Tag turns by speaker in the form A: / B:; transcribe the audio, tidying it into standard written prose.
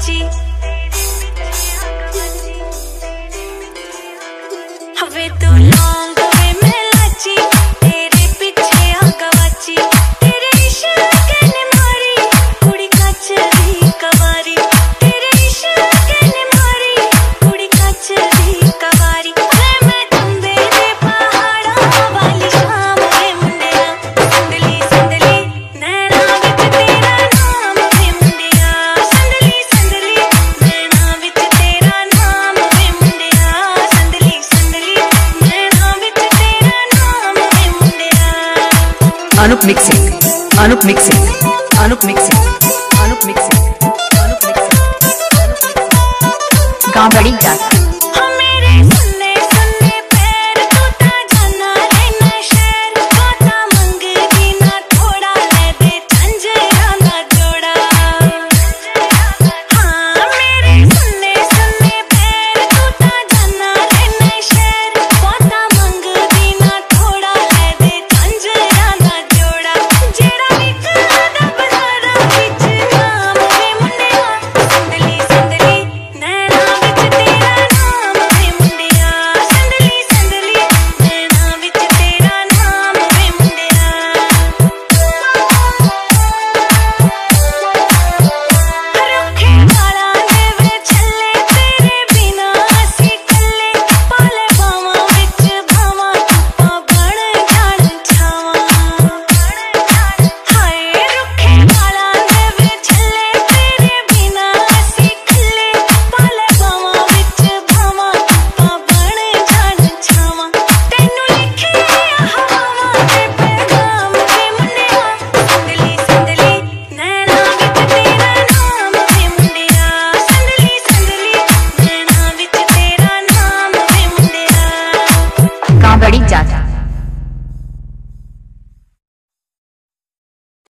A: लाची हवे तू लौंग वे मैं लाची तेरे पीछे आ गवाची तेरे इश्क ने मारी कुड़ी कच दी कवारी तेरे इश्क ने मारी कुड़ी कच दी कवारी मैं खंबे दे पहाड़ा वाली शाम वे मुंडिया संदली संदली नैना विच तेरा नाम वे मुंडिया संदली संदली नैना विच तेरा नाम वे मुंडिया संदली संदली नैना विच तेरा नाम वे मुंडिया।
B: Anup mixing Anup mixing Anup mixing Anup mixing Anup mixing गाँव बड़ी जात।